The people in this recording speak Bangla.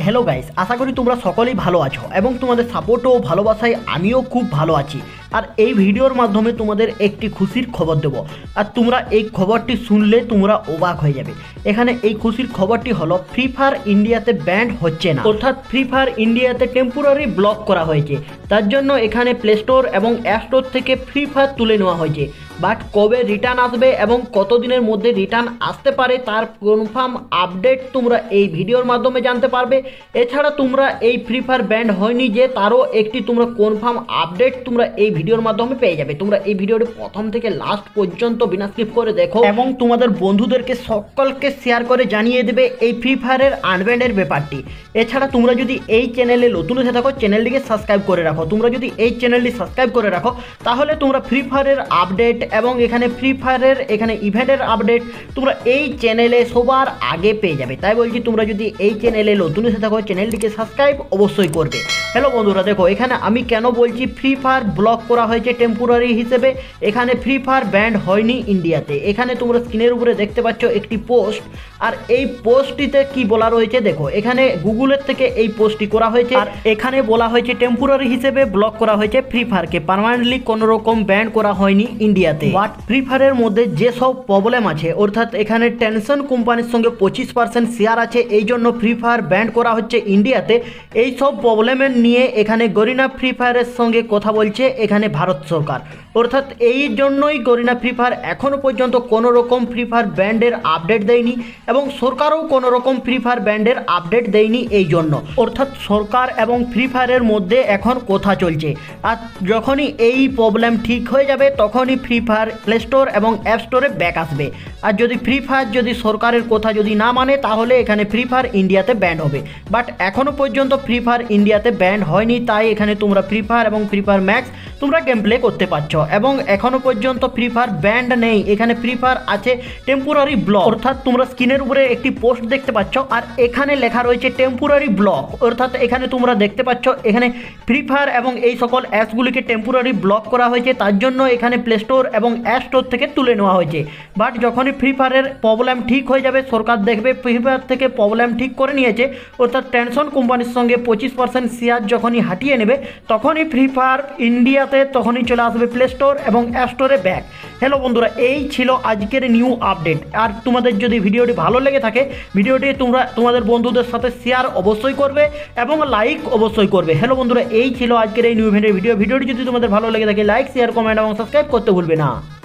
হ্যালো গাইস, আশা করি তোমরা সকলেই ভালো আছো এবং তোমাদের সাপোর্ট ও ভালোবাসায় আমিও খুব ভালো আছি। আর এই ভিডিওর মাধ্যমে তোমাদের একটি খুশির খবর দেব, আর তোমরা এই খবরটি শুনলে তোমরা অবাক হয়ে যাবে। এখানে এই খুশির খবরটি হলো ফ্রি ফায়ার ইন্ডিয়াতে ব্যান্ড হচ্ছে না, অর্থাৎ ফ্রি ফায়ার ইন্ডিয়াতে টেম্পোরারি ব্লক করা হয়েছে। তার জন্য এখানে প্লে স্টোর এবং অ্যাপ স্টোর থেকে ফ্রি ফায়ার তুলে নেওয়া হয়েছে। বাট কবে রিটার্ন আসবে এবং কতদিনের মধ্যে রিটার্ন আসতে পারে তার কনফার্ম আপডেট তোমরা এই ভিডিওর মাধ্যমে জানতে পারবে। এছাড়া তোমরা এই ফ্রি ফায়ার ব্যান্ড হয়নি যে তারও একটি তোমরা কনফার্ম আপডেট তোমরা এই ভিডিওর মাধ্যমে পেয়ে যাবে। তোমরা এই ভিডিওটি প্রথম থেকে লাস্ট পর্যন্ত বিনা স্কিপ করে দেখো এবং তোমাদের বন্ধুদেরকে সকলকে শেয়ার করে জানিয়ে দেবে এই ফ্রি ফায়ারের আনব্যান্ডের ব্যাপারটি। এছাড়া তোমরা যদি এই চ্যানেলে নতুন এসে থাকো, চ্যানেলটিকে সাবস্ক্রাইব করে রাখো। তোমরা যদি এই চ্যানেলটি সাবস্ক্রাইব করে রাখো তাহলে তোমরা ফ্রি ফায়ারের আপডেট এবং এখানে ফ্রি ফায়ারের এখানে ইভেন্টের আপডেট তোমরা এই চ্যানেলে সবার আগে পেয়ে যাবে। তাই বলছি তোমরা যদি এই চ্যানেলে নতুন এসে থাকো চ্যানেলটিকে সাবস্ক্রাইব অবশ্যই করবে। হ্যালো বন্ধুরা, দেখো এখানে আমি কেন বলছি ফ্রি ফায়ার ব্লক করা হয়েছে টেম্পোরারি হিসেবে। এখানে ফ্রি ফায়ার ব্যান্ড হয়নি ইন্ডিয়াতে। এখানে তোমরা স্ক্রিনের উপরে দেখতে পাচ্ছ একটি পোস্ট, আর এই পোস্টটিতে কি বলা রয়েছে দেখো। এখানে গুগলের থেকে এই পোস্টটি করা হয়েছে, আর এখানে বলা হয়েছে টেম্পোরারি হিসেবে ব্লক করা হয়েছে ফ্রি ফায়ারকে, পার্মানেন্টলি কোনো রকম ব্যান্ড করা হয়নি ইন্ডিয়াতে। বাট ফ্রি ফায়ারের মধ্যে যেসব প্রবলেম আছে, অর্থাৎ এখানে টেনশন কোম্পানির সঙ্গে 25% শেয়ার আছে, এই জন্য ফ্রি ফায়ার ব্যান্ড করা হচ্ছে ইন্ডিয়াতে। এই সব প্রবলেমের নিয়ে এখানে গরিনা ফ্রি ফায়ারের সঙ্গে কথা বলছে এখানে ভারত সরকার। অর্থাৎ এই জন্যই গরিনা ফ্রি ফায়ার এখনও পর্যন্ত কোনো রকম ফ্রি ফায়ার ব্যান্ডের আপডেট দেয়নি এবং সরকারও কোনো রকম ফ্রি ফায়ার ব্যান্ডের আপডেট দেয়নি এই জন্য। অর্থাৎ সরকার এবং ফ্রি ফায়ারের মধ্যে এখন কথা চলছে, আর যখনই এই প্রবলেম ঠিক হয়ে যাবে তখনই ফ্রি ফায়ার প্লে স্টোর এবং অ্যাপ স্টোরে ব্যাক আসবে। আর যদি ফ্রি ফায়ার যদি সরকারের কথা যদি না মানে তাহলে এখানে ফ্রি ফায়ার ইন্ডিয়াতে ব্যান্ড হবে। বাট এখনও পর্যন্ত ফ্রি ফায়ার ইন্ডিয়াতে ব্যান্ড হয়নি, তাই এখানে তোমরা ফ্রি ফায়ার এবং ফ্রি ফায়ার ম্যাক্স তোমরা গেম প্লে করতে পারছো এবং এখনও পর্যন্ত ফ্রি ফায়ার ব্যান্ড নেই। এখানে ফ্রি ফায়ার আছে টেম্পোরারি ব্লক, অর্থাৎ তোমরা স্ক্রিনের উপরে একটি পোস্ট দেখতে পাচ্ছ আর এখানে লেখা রয়েছে টেম্পোরারি ব্লক। অর্থাৎ এখানে তোমরা দেখতে পাচ্ছ এখানে ফ্রি ফায়ার এবং এই সকল অ্যাপসগুলিকে টেম্পোরারি ব্লক করা হয়েছে, তার জন্য এখানে প্লে স্টোর এবং অ্যাপ স্টোর থেকে তুলে নেওয়া হয়েছে। বাট যখনই ফ্রি ফায়ারের প্রবলেম ঠিক হয়ে যাবে, সরকার দেখবে ফ্রি ফায়ার থেকে প্রবলেম ঠিক করে নিয়েছে, অর্থাৎ টেনশন কোম্পানির সঙ্গে 25% শেয়ার যখনই হাঁটিয়ে নেবে তখনই ফ্রি ফায়ার ইন্ডিয়াতে তখনই চলে আসবে প্লে স্টোর এবং অ্যাপ স্টোরে ব্যাক। হ্যালো বন্ধুরা, এই ছিল আজকের নিউ আপডেট। আর তোমাদের যদি ভিডিওটি ভালো লেগে থাকে ভিডিওটি তোমরা তোমাদের বন্ধুদের সাথে শেয়ার অবশ্যই করবে এবং লাইক অবশ্যই করবে। হ্যালো বন্ধুরা, এই ছিল আজকের এই নিউ ইভেন্টের ভিডিওটি যদি তোমাদের ভালো লেগে থাকে লাইক, শেয়ার, কমেন্ট এবং সাবস্ক্রাইব করতে ভুলবে না।